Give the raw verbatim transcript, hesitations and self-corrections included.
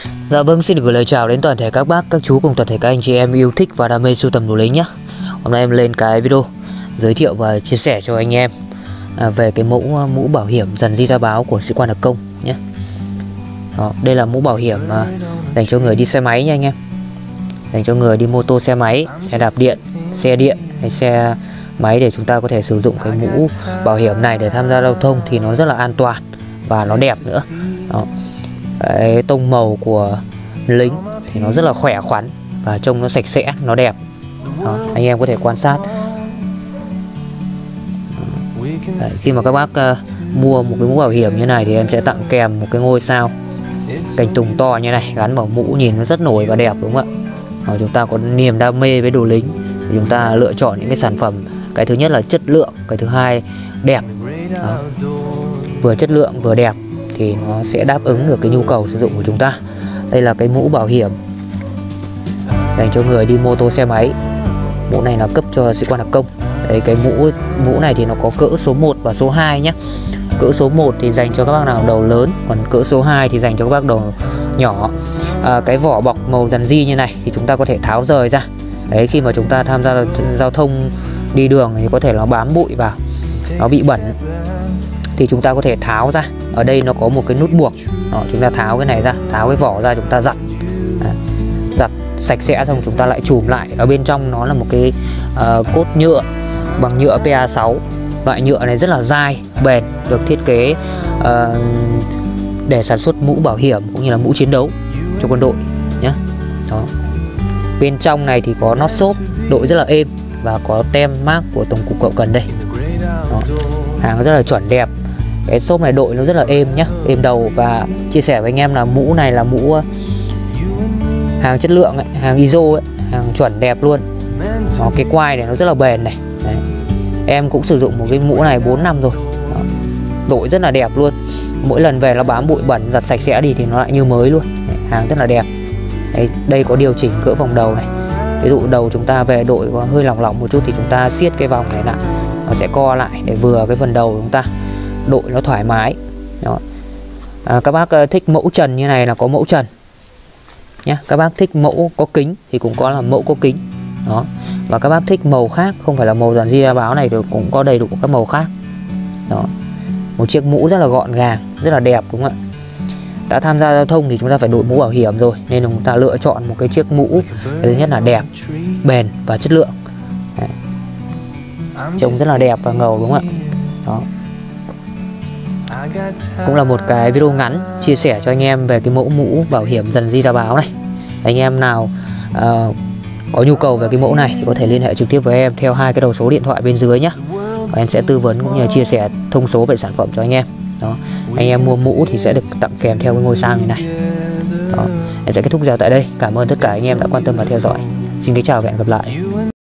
Dạ vâng, xin được gửi lời chào đến toàn thể các bác, các chú cùng toàn thể các anh chị em yêu thích và đam mê sưu tầm đồ lính nhé. Hôm nay em lên cái video giới thiệu và chia sẻ cho anh em à, về cái mẫu mũ bảo hiểm dàn di ra báo của sĩ quan đặc công nhé. Đó, đây là mũ bảo hiểm à, dành cho người đi xe máy nha anh em, dành cho người đi mô tô, xe máy, xe đạp điện, xe điện hay xe máy, để chúng ta có thể sử dụng cái mũ bảo hiểm này để tham gia giao thông thì nó rất là an toàn và nó đẹp nữa. Đó. Cái tông màu của lính thì nó rất là khỏe khoắn và trông nó sạch sẽ, nó đẹp. Đó, anh em có thể quan sát. Đấy, khi mà các bác uh, mua một cái mũ bảo hiểm như này thì em sẽ tặng kèm một cái ngôi sao cành tùng to như này gắn vào mũ, nhìn nó rất nổi và đẹp, đúng không ạ? Đó, chúng ta có niềm đam mê với đồ lính thì chúng ta lựa chọn những cái sản phẩm, cái thứ nhất là chất lượng, cái thứ hai đẹp. Đó. Vừa chất lượng vừa đẹp thì nó sẽ đáp ứng được cái nhu cầu sử dụng của chúng ta. Đây là cái mũ bảo hiểm dành cho người đi mô tô, xe máy. Mũ này là cấp cho sĩ quan đặc công. Đấy, cái mũ mũ này thì nó có cỡ số một và số hai nhé. Cỡ số một thì dành cho các bác nào đầu lớn, còn cỡ số hai thì dành cho các bác đầu nhỏ. À, cái vỏ bọc màu dàn di như này thì chúng ta có thể tháo rời ra. Đấy, khi mà chúng ta tham gia giao thông đi đường thì có thể nó bám bụi vào, nó bị bẩn thì chúng ta có thể tháo ra. Ở đây nó có một cái nút buộc. Đó, chúng ta tháo cái này ra, tháo cái vỏ ra, chúng ta giặt. Đấy, giặt sạch sẽ xong chúng ta lại chùm lại. Ở bên trong nó là một cái uh, cốt nhựa bằng nhựa P A sáu. Loại nhựa này rất là dai, bền, được thiết kế uh, để sản xuất mũ bảo hiểm cũng như là mũ chiến đấu cho quân đội nhé. Đó. Bên trong này thì có nót xốp, đội rất là êm và có tem mác của Tổng cục Hậu cần đây. Đó. Hàng rất là chuẩn đẹp. Cái xốp này đội nó rất là êm nhá, êm đầu. Và chia sẻ với anh em là mũ này là mũ hàng chất lượng ấy, hàng i ét ô ấy, hàng chuẩn đẹp luôn. Đó, cái quai này nó rất là bền này. Đấy. Em cũng sử dụng một cái mũ này bốn năm rồi. Đó. Đội rất là đẹp luôn. Mỗi lần về nó bám bụi bẩn, giặt sạch sẽ đi thì nó lại như mới luôn. Đấy, hàng rất là đẹp. Đấy, đây có điều chỉnh cỡ vòng đầu này. Ví dụ đầu chúng ta về đội có hơi lỏng lỏng một chút thì chúng ta siết cái vòng này lại, nó sẽ co lại để vừa cái phần đầu chúng ta đội nó thoải mái. Đó. À, các bác thích mẫu trần như này là có mẫu trần nhé. Các bác thích mẫu có kính thì cũng có là mẫu có kính. Đó. Và các bác thích màu khác, không phải là màu dàn di ra báo này, thì cũng có đầy đủ các màu khác. Đó. Một chiếc mũ rất là gọn gàng, rất là đẹp, đúng không ạ? Đã tham gia giao thông thì chúng ta phải đội mũ bảo hiểm rồi, nên là chúng ta lựa chọn một cái chiếc mũ thứ nhất là đẹp, bền và chất lượng. Đấy. Trông rất là đẹp và ngầu, đúng không ạ? Đó. Cũng là một cái video ngắn chia sẻ cho anh em về cái mẫu mũ bảo hiểm dàn di ra báo này. Anh em nào uh, có nhu cầu về cái mẫu này thì có thể liên hệ trực tiếp với em theo hai cái đầu số điện thoại bên dưới nhé. Và em sẽ tư vấn cũng như chia sẻ thông số về sản phẩm cho anh em. Đó. Anh em mua mũ thì sẽ được tặng kèm theo cái ngôi sao như này. Đó. Em sẽ kết thúc video tại đây. Cảm ơn tất cả anh em đã quan tâm và theo dõi. Xin kính chào và hẹn gặp lại.